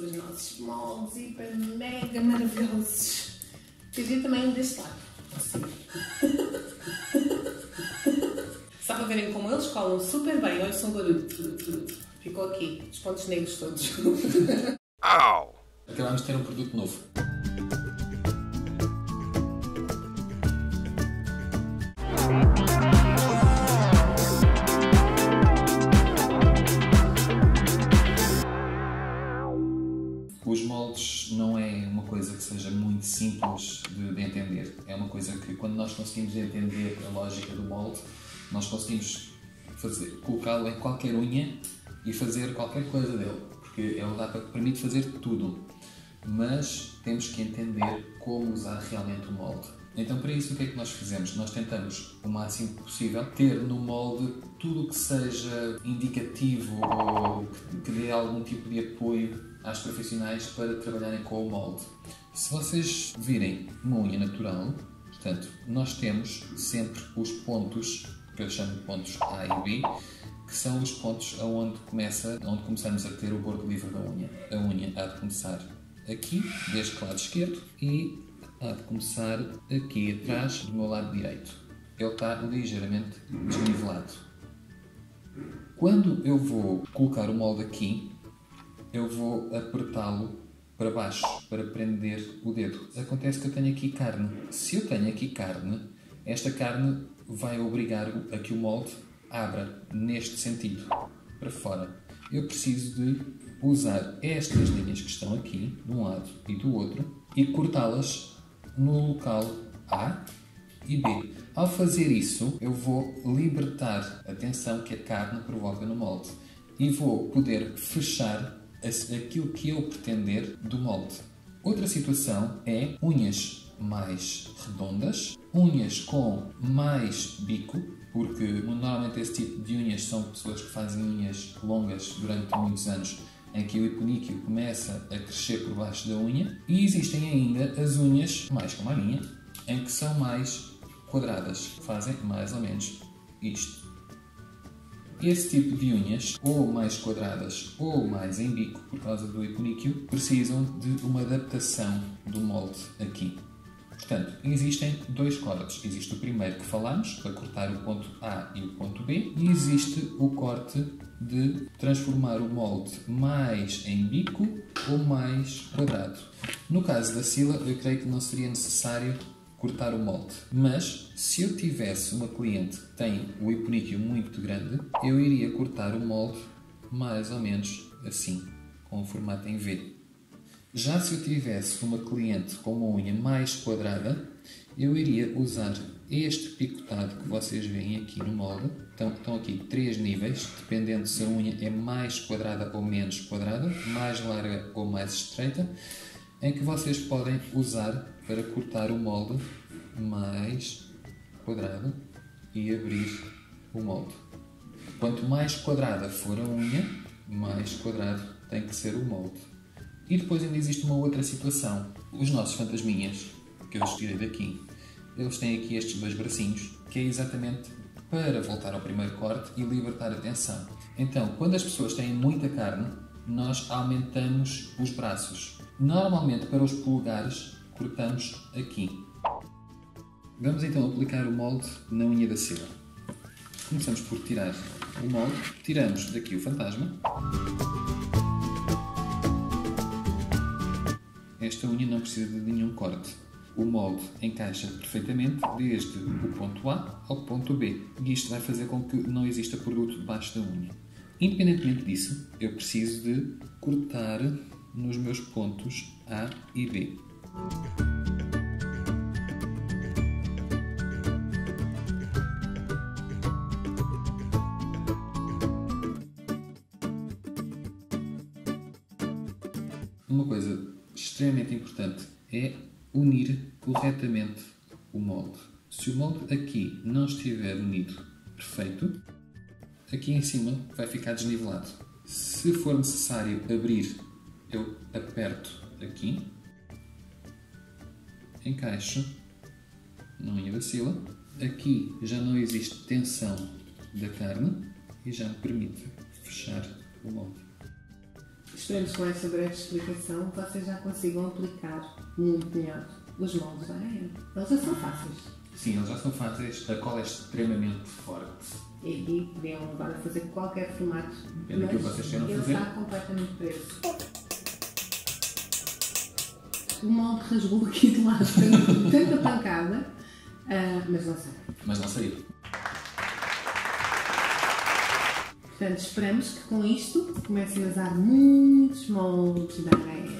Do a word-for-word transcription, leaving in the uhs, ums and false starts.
os nossos moldes hiper mega maravilhosos. Queria também deste lado. Assim. Só para verem como eles colam super bem. Olha só o barulho. Ficou aqui, os pontos negros todos. Au! Acabamos de ter um produto novo. Os moldes não é uma coisa que seja muito simples de, de entender. É uma coisa que, quando nós conseguimos entender a lógica do molde, nós conseguimos fazer, colocá-lo em qualquer unha e fazer qualquer coisa dele, porque ele dá para, permite fazer tudo. Mas temos que entender como usar realmente o molde. Então, para isso, o que é que nós fazemos? Nós tentamos, o máximo possível, ter no molde tudo o que seja indicativo ou que, que dê algum tipo de apoio às profissionais para trabalharem com o molde. Se vocês virem uma unha natural, portanto, nós temos sempre os pontos, que eu chamo de pontos A e B, que são os pontos onde, começa, onde começamos a ter o bordo livre da unha. A unha há de começar aqui, deste lado esquerdo, e há de começar aqui atrás do meu lado direito. Ele está ligeiramente desnivelado. Quando eu vou colocar o molde aqui, eu vou apertá-lo para baixo, para prender o dedo. Acontece que eu tenho aqui carne. Se eu tenho aqui carne, esta carne vai obrigar a que o molde abra neste sentido, para fora. Eu preciso de usar estas linhas que estão aqui, de um lado e do outro, e cortá-las no local A e B. Ao fazer isso, eu vou libertar a tensão que a carne provoca no molde e vou poder fechar aquilo que eu pretender do molde. Outra situação é unhas mais redondas, unhas com mais bico, porque normalmente esse tipo de unhas são pessoas que fazem unhas longas durante muitos anos, em que o eponíquio começa a crescer por baixo da unha, e existem ainda as unhas mais como a minha, em que são mais quadradas, fazem mais ou menos isto. Esse tipo de unhas, ou mais quadradas ou mais em bico, por causa do eponíquio, precisam de uma adaptação do molde aqui. Portanto, existem dois cortes. Existe o primeiro que falámos, para cortar o ponto A e o ponto B, e existe o corte de transformar o molde mais em bico ou mais quadrado. No caso da Sila, eu creio que não seria necessário cortar o molde, mas se eu tivesse uma cliente que tem o eponíquio muito grande, eu iria cortar o molde mais ou menos assim, com o formato em V. Já se eu tivesse uma cliente com uma unha mais quadrada, eu iria usar este picotado que vocês veem aqui no molde. Então, estão aqui três níveis, dependendo se a unha é mais quadrada ou menos quadrada, mais larga ou mais estreita, em que vocês podem usar para cortar o molde mais quadrado e abrir o molde. Quanto mais quadrada for a unha, mais quadrado tem que ser o molde. E depois ainda existe uma outra situação. Os nossos fantasminhas, que eu estirei daqui, eles têm aqui estes dois bracinhos, que é exatamente para voltar ao primeiro corte e libertar a tensão. Então, quando as pessoas têm muita carne, nós aumentamos os braços. Normalmente, para os polegares, cortamos aqui. Vamos então aplicar o molde na unha da Sila. Começamos por tirar o molde, tiramos daqui o fantasma. Esta unha não precisa de nenhum corte. O molde encaixa perfeitamente desde o ponto A ao ponto B. E isto vai fazer com que não exista produto debaixo da unha. Independentemente disso, eu preciso de cortar nos meus pontos A e B. Uma coisa extremamente importante é unir corretamente o molde. Se o molde aqui não estiver unido perfeito, aqui em cima vai ficar desnivelado. Se for necessário abrir, eu aperto aqui, encaixo na unha da Sila. Aqui já não existe tensão da carne e já me permite fechar o molde. Esperemos que com esta breve explicação vocês já consigam aplicar muito melhor os moldes da areia. Eles já são fáceis. Sim, eles já são fáceis, a cola é extremamente forte. E aqui podiam agora fazer qualquer formato, Pena que vocês queiram ele fazer. está completamente preso. O molde rasgou aqui do lado, tem tanta pancada, uh, mas não sei. Mas não saiu. Portanto, esperamos que com isto comecem a usar muitos moldes da areia.